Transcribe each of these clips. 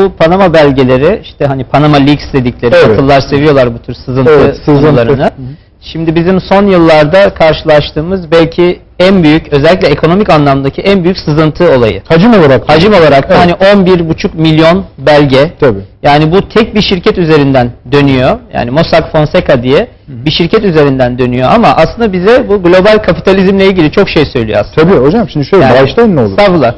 bu Panama belgeleri, işte hani Panama Leaks dedikleri, Batılılar seviyorlar bu tür sızıntı konularını. Şimdi bizim son yıllarda karşılaştığımız belki en büyük, özellikle ekonomik anlamdaki en büyük sızıntı olayı. Hacim olarak. Hacim olarak da hani 11,5 milyon belge. Tabii. Yani bu tek bir şirket üzerinden dönüyor. Yani Mossack Fonseca diye bir şirket üzerinden dönüyor ama aslında bize bu global kapitalizmle ilgili çok şey söylüyor aslında. Tabii hocam, şimdi şöyle yani, başlayın ne olur. Estağfurullah.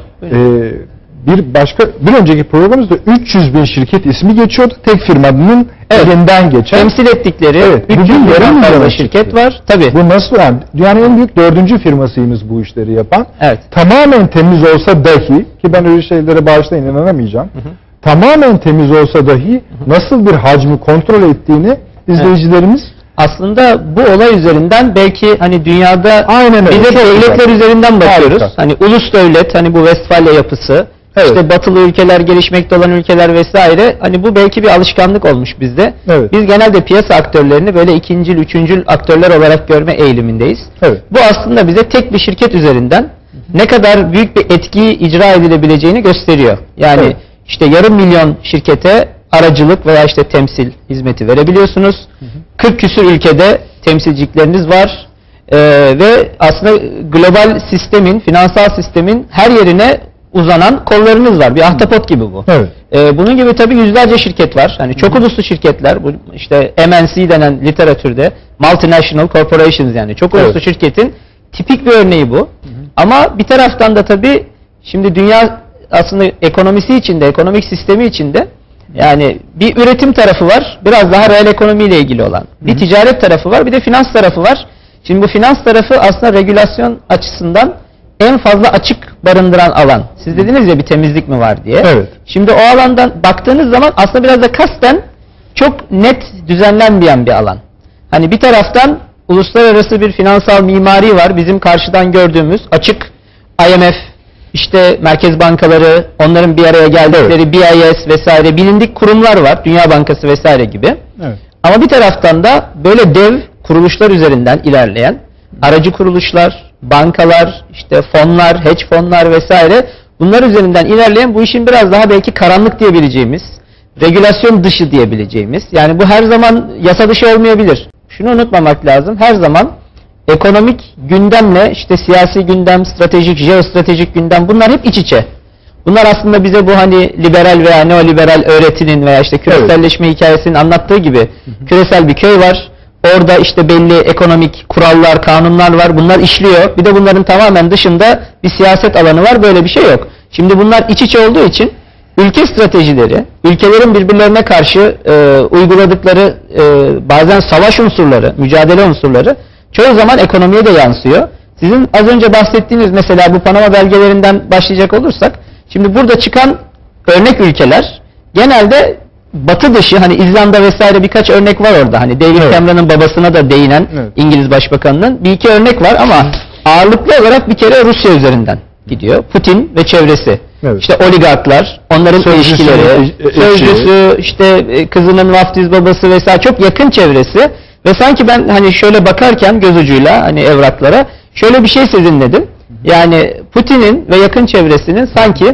Bir önceki programımızda 300 bin şirket ismi geçiyordu. Tek firmanın elinden geçen. Temsil ettikleri bugün yarım fazla şirket var. Tabii. Bu nasıl yani? Dünyanın en büyük 4. firmasıyız bu işleri yapan. Evet. Tamamen temiz olsa dahi, ki ben öyle şeylere bağışlayın inanamayacağım. Tamamen temiz olsa dahi nasıl bir hacmi kontrol ettiğini izleyicilerimiz aslında bu olay üzerinden belki hani dünyada bize de devletler üzerinden bakıyoruz. Hani ulus devlet, hani bu Westfalia yapısı, işte batılı ülkeler, gelişmekte olan ülkeler vesaire, hani bu belki bir alışkanlık olmuş bizde. Biz genelde piyasa aktörlerini böyle ikincil, üçüncül aktörler olarak görme eğilimindeyiz. Bu aslında bize tek bir şirket üzerinden ne kadar büyük bir etkiyi icra edilebileceğini gösteriyor. Yani işte yarım milyon şirkete aracılık veya işte temsil hizmeti verebiliyorsunuz. 40 küsur ülkede temsilcilikleriniz var. Ve aslında global sistemin, finansal sistemin her yerine uzanan kollarınız var. Bir ahtapot gibi bu. Bunun gibi tabii yüzlerce şirket var. Hani çok uluslu şirketler, bu işte MNC denen literatürde multinational corporations, yani çok uluslu şirketin tipik bir örneği bu. Ama bir taraftan da tabii şimdi dünya aslında ekonomisi içinde, ekonomik sistemi içinde yani bir üretim tarafı var, biraz daha reel ekonomiyle ilgili olan. Bir ticaret tarafı var, bir de finans tarafı var. Şimdi bu finans tarafı aslında regülasyon açısından en fazla açık barındıran alan. Siz dediniz ya bir temizlik mi var diye. Şimdi o alandan baktığınız zaman aslında biraz da kasten çok net düzenlenmeyen bir alan. Hani bir taraftan uluslararası bir finansal mimari var. Bizim karşıdan gördüğümüz açık IMF, işte merkez bankaları, onların bir araya geldikleri BIS vesaire bilindik kurumlar var. Dünya Bankası vesaire gibi. Ama bir taraftan da böyle dev kuruluşlar üzerinden ilerleyen aracı kuruluşlar, bankalar, işte fonlar, hedge fonlar vesaire, bunlar üzerinden ilerleyen, bu işin biraz daha belki karanlık diyebileceğimiz, regülasyon dışı diyebileceğimiz, yani bu her zaman yasa dışı olmayabilir. Şunu unutmamak lazım, her zaman ekonomik gündemle işte siyasi gündem, stratejik, jeostratejik gündem, bunlar hep iç içe. Bunlar aslında bize bu hani liberal veya neoliberal öğretinin veya işte küreselleşme hikayesinin anlattığı gibi küresel bir köy var. Orada işte belli ekonomik kurallar, kanunlar var. Bunlar işliyor. Bir de bunların tamamen dışında bir siyaset alanı var. Böyle bir şey yok. Şimdi bunlar iç içe olduğu için ülke stratejileri, ülkelerin birbirlerine karşı uyguladıkları bazen savaş unsurları, mücadele unsurları çoğu zaman ekonomiye de yansıyor. Sizin az önce bahsettiğiniz mesela bu Panama belgelerinden başlayacak olursak, şimdi burada çıkan örnek ülkeler genelde Batı dışı, hani İzlanda vesaire birkaç örnek var orada. Hani David Cameron'ın babasına da değinen İngiliz Başbakanı'nın bir iki örnek var ama ağırlıklı olarak bir kere Rusya üzerinden gidiyor. Putin ve çevresi. İşte oligarklar, onların ilişkileri, sözcüsü, işte kızının vaftiz babası vesaire, çok yakın çevresi ve sanki ben hani şöyle bakarken göz ucuyla hani evraklara şöyle bir şey sezinledim. Yani Putin'in ve yakın çevresinin sanki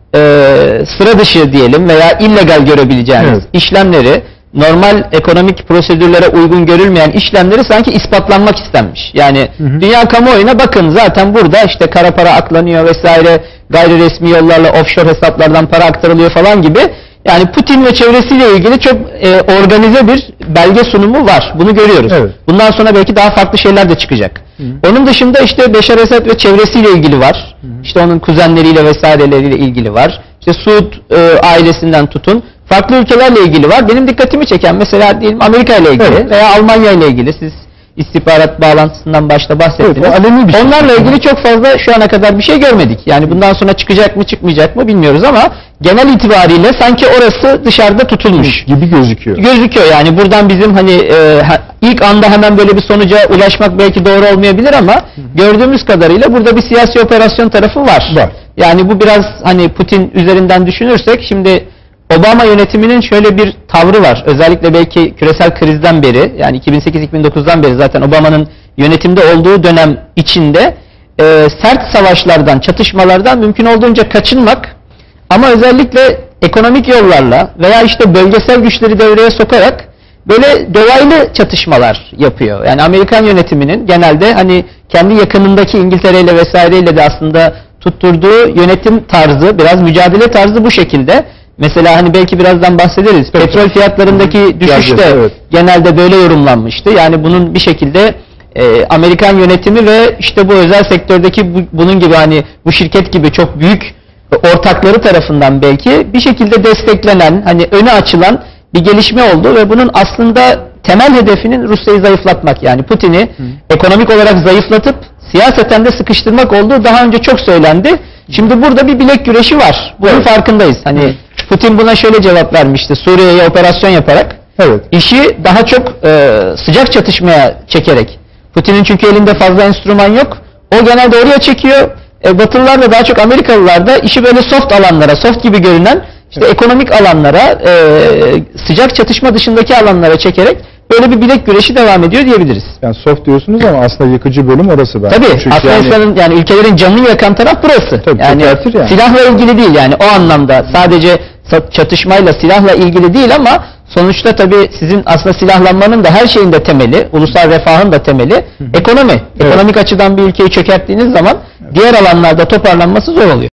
sıra dışı diyelim veya illegal görebileceğiniz işlemleri, normal ekonomik prosedürlere uygun görülmeyen işlemleri sanki ispatlanmak istenmiş. Yani dünya kamuoyuna bakın zaten burada işte kara para aklanıyor vesaire, gayri resmi yollarla offshore hesaplardan para aktarılıyor falan gibi. Yani Putin ve çevresiyle ilgili çok organize bir belge sunumu var. Bunu görüyoruz. Bundan sonra belki daha farklı şeyler de çıkacak. Onun dışında işte Beşar Esad ve çevresiyle ilgili var. İşte onun kuzenleriyle vesaireleriyle ilgili var. İşte Suud ailesinden tutun. Farklı ülkelerle ilgili var. Benim dikkatimi çeken mesela diyelim Amerika ile ilgili veya Almanya ile ilgili, siz istihbarat bağlantısından başta bahsettiniz. Onlarla ilgili çok fazla şu ana kadar bir şey görmedik. Yani bundan sonra çıkacak mı çıkmayacak mı bilmiyoruz ama genel itibariyle sanki orası dışarıda tutulmuş gibi gözüküyor. Gözüküyor yani buradan bizim hani ilk anda hemen böyle bir sonuca ulaşmak belki doğru olmayabilir ama gördüğümüz kadarıyla burada bir siyasi operasyon tarafı var. Yani bu biraz hani Putin üzerinden düşünürsek, şimdi Obama yönetiminin şöyle bir tavrı var. Özellikle belki küresel krizden beri, yani 2008-2009'dan beri zaten Obama'nın yönetimde olduğu dönem içinde sert savaşlardan, çatışmalardan mümkün olduğunca kaçınmak ama özellikle ekonomik yollarla veya işte bölgesel güçleri devreye sokarak böyle dolaylı çatışmalar yapıyor. Yani Amerikan yönetiminin genelde hani kendi yakınındaki İngiltere'yle vesaireyle de aslında tutturduğu yönetim tarzı, biraz mücadele tarzı bu şekilde. Mesela hani belki birazdan bahsederiz. Evet. Petrol fiyatlarındaki düşüş de Evet. genelde böyle yorumlanmıştı. Yani bunun bir şekilde Amerikan yönetimi ve işte bu özel sektördeki bunun gibi hani bu şirket gibi çok büyük ortakları tarafından belki bir şekilde desteklenen, hani önü açılan bir gelişme oldu ve bunun aslında temel hedefinin Rusya'yı zayıflatmak. Yani Putin'i ekonomik olarak zayıflatıp siyaseten de sıkıştırmak olduğu daha önce çok söylendi. Şimdi burada bir bilek güreşi var. Bunun farkındayız. Hani Putin buna şöyle cevap vermişti. Suriye'ye operasyon yaparak. Evet. İşi daha çok sıcak çatışmaya çekerek. Putin'in çünkü elinde fazla enstrüman yok. O genelde oraya çekiyor. Batılılar da daha çok Amerikalılar da işi böyle soft alanlara, soft gibi görünen işte ekonomik alanlara, sıcak çatışma dışındaki alanlara çekerek böyle bir bilek güreşi devam ediyor diyebiliriz. Yani soft diyorsunuz ama aslında yıkıcı bölüm orası bence. Tabii. Çünkü Aslında yani ülkelerin canını yakan taraf burası. Tabii, yani çökertir yani. silahla ilgili değil yani o anlamda sadece çatışmayla silahla ilgili değil ama sonuçta tabii sizin aslında silahlanmanın da her şeyin de temeli, ulusal refahın da temeli ekonomi. Evet. Ekonomik açıdan bir ülkeyi çökerttiğiniz zaman diğer alanlarda toparlanması zor oluyor.